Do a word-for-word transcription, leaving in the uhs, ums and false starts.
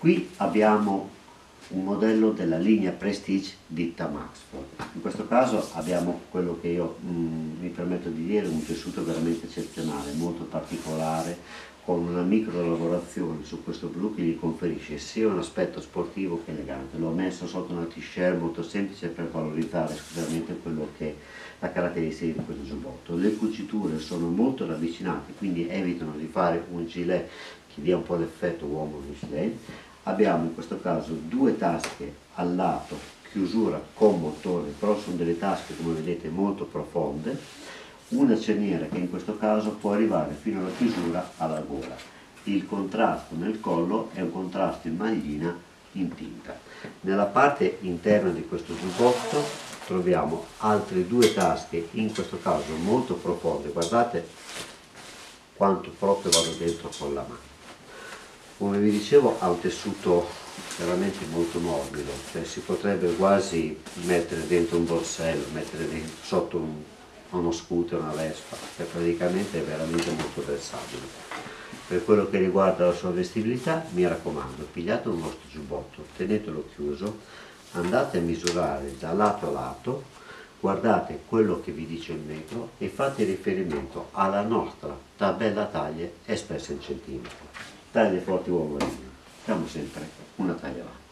Qui abbiamo un modello della linea Prestige ditta Maxford. In questo caso abbiamo quello che io mh, mi permetto di dire, un tessuto veramente eccezionale, molto particolare, con una micro lavorazione su questo blu che gli conferisce sia un aspetto sportivo che elegante. L'ho messo sotto una t-shirt molto semplice per valorizzare sicuramente quello che è la caratteristica di questo giubbotto. Le cuciture sono molto ravvicinate, quindi evitano di fare un gilet che dia un po' l'effetto uomo di gilet. Abbiamo in questo caso due tasche al lato, chiusura con motore, però sono delle tasche come vedete molto profonde, una cerniera che in questo caso può arrivare fino alla chiusura alla gola. Il contrasto nel collo è un contrasto in maglina in tinta. Nella parte interna di questo giubbotto troviamo altre due tasche, in questo caso molto profonde, guardate quanto proprio vado dentro con la mano. Come vi dicevo ha un tessuto veramente molto morbido, cioè si potrebbe quasi mettere dentro un borsello, mettere dentro, sotto un, uno scooter, una Vespa, che praticamente è veramente molto versatile. Per quello che riguarda la sua vestibilità, mi raccomando, pigliate un vostro giubbotto, tenetelo chiuso, andate a misurare da lato a lato, guardate quello che vi dice il metro e fate riferimento alla nostra tabella taglie espressa in centimetri. Taglie forti uomo, siamo sempre una taglia avanti.